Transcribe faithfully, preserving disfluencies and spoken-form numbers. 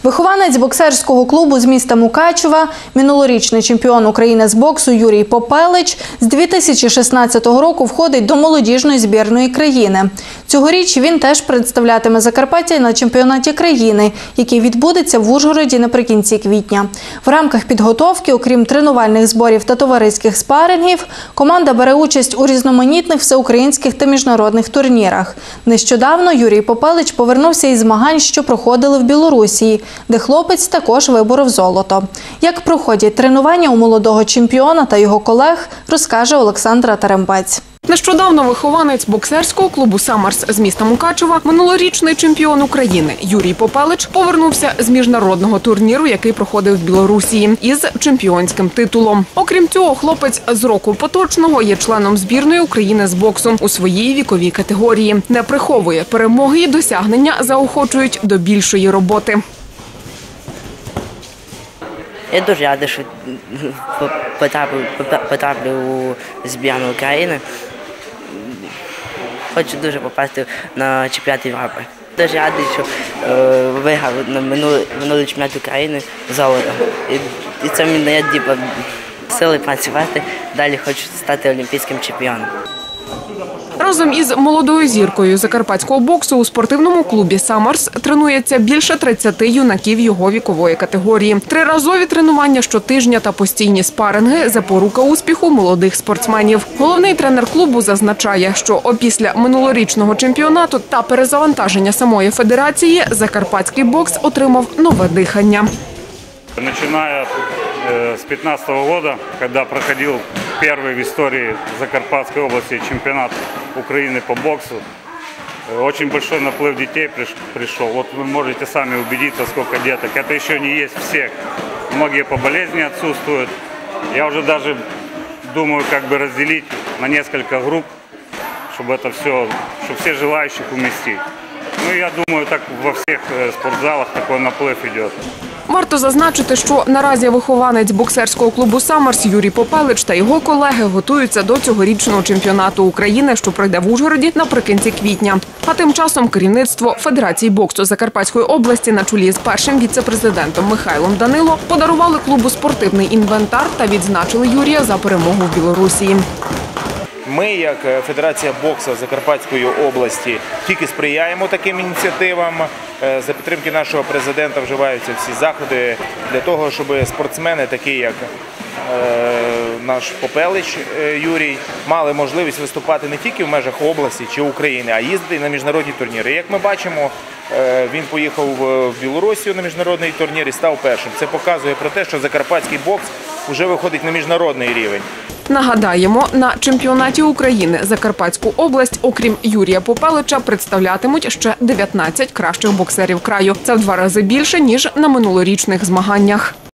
Вихованець боксерського клубу з міста Мукачева, минулорічний чемпіон України з боксу Юрій Попелич з дві тисячі шістнадцятого року входить до молодіжної збірної країни. Цьогоріч він теж представлятиме Закарпаття на чемпіонаті країни, який відбудеться в Ужгороді наприкінці квітня. В рамках підготовки, окрім тренувальних зборів та товариських спарингів, команда бере участь у різноманітних всеукраїнських та міжнародних турнірах. Нещодавно Юрій Попелич повернувся із змагань, що проходили в Білорусі, де хлопець також виборов золото. Як проходять тренування у молодого чемпіона та його колег, розкаже Олександра Тарембець. Нещодавно вихованець боксерського клубу «Самарс» з міста Мукачева, минулорічний чемпіон України Юрій Попелич повернувся з міжнародного турніру, який проходив в Білорусі, із чемпіонським титулом. Окрім цього, хлопець з року поточного є членом збірної України з боксу у своїй віковій категорії. Не приховує, перемоги і досягнення заохочують до більшої роботи. Я дуже радий, що потраплю, потраплю у збірну України. Хочу дуже попасти на чемпіонат Європи. Дуже радий, що е, виграв на минулий, минулий чемпіонат України золото. І, і це мені дає сили працювати. Далі хочу стати олімпійським чемпіоном. Разом із молодою зіркою закарпатського боксу у спортивному клубі «Самарс» тренується більше тридцяти юнаків його вікової категорії. Триразові тренування щотижня та постійні спаринги – запорука успіху молодих спортсменів. Головний тренер клубу зазначає, що опісля минулорічного чемпіонату та перезавантаження самої федерації закарпатський бокс отримав нове дихання. Начиная с пятнадцатого года, когда проходил первый в истории Закарпатской области чемпионат Украины по боксу, очень большой наплыв детей пришел. Вот вы можете сами убедиться, сколько деток. Это еще не есть всех. Многие по болезни отсутствуют. Я уже даже думаю, как бы разделить на несколько групп, чтобы это все, чтобы все желающих уместить. Ну, я думаю, так во всех спортзалах такой наплыв идет. Варто зазначити, що наразі вихованець боксерського клубу «Самарс» Юрій Попелич та його колеги готуються до цьогорічного чемпіонату України, що пройде в Ужгороді наприкінці квітня. А тим часом керівництво Федерації боксу Закарпатської області на чолі з першим віце-президентом Михайлом Данило подарували клубу спортивний інвентар та відзначили Юрія за перемогу в Білорусі. Ми, як Федерація боксу Закарпатської області, тільки сприяємо таким ініціативам. За підтримки нашого президента вживаються всі заходи для того, щоб спортсмени, такі як наш Попелич Юрій, мали можливість виступати не тільки в межах області чи України, а їздити на міжнародні турніри. Як ми бачимо, він поїхав в Білорусію на міжнародний турнір і став першим. Це показує про те, що закарпатський бокс вже виходить на міжнародний рівень. Нагадаємо, на чемпіонаті України Закарпатську область, окрім Юрія Попелича, представлятимуть ще дев'ятнадцять кращих боксерів краю. Це в два рази більше, ніж на минулорічних змаганнях.